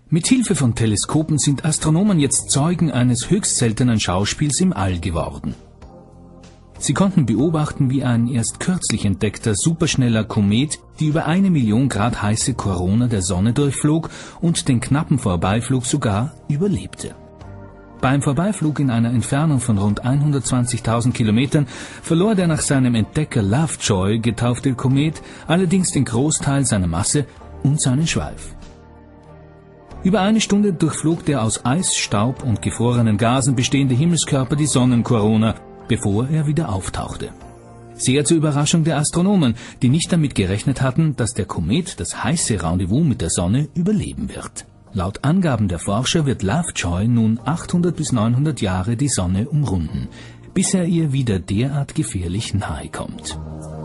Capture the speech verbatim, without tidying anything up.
Mit Hilfe von Teleskopen sind Astronomen jetzt Zeugen eines höchst seltenen Schauspiels im All geworden. Sie konnten beobachten, wie ein erst kürzlich entdeckter superschneller Komet die über eine Million Grad heiße Korona der Sonne durchflog und den knappen Vorbeiflug sogar überlebte. Beim Vorbeiflug in einer Entfernung von rund hundertzwanzigtausend Kilometern verlor der nach seinem Entdecker Lovejoy getaufte Komet allerdings den Großteil seiner Masse und seinen Schweif. Über eine Stunde durchflog der aus Eis, Staub und gefrorenen Gasen bestehende Himmelskörper die Sonnenkorona, bevor er wieder auftauchte. Sehr zur Überraschung der Astronomen, die nicht damit gerechnet hatten, dass der Komet das heiße Rendezvous mit der Sonne überleben wird. Laut Angaben der Forscher wird Lovejoy nun achthundert bis neunhundert Jahre die Sonne umrunden, bis er ihr wieder derart gefährlich nahe kommt.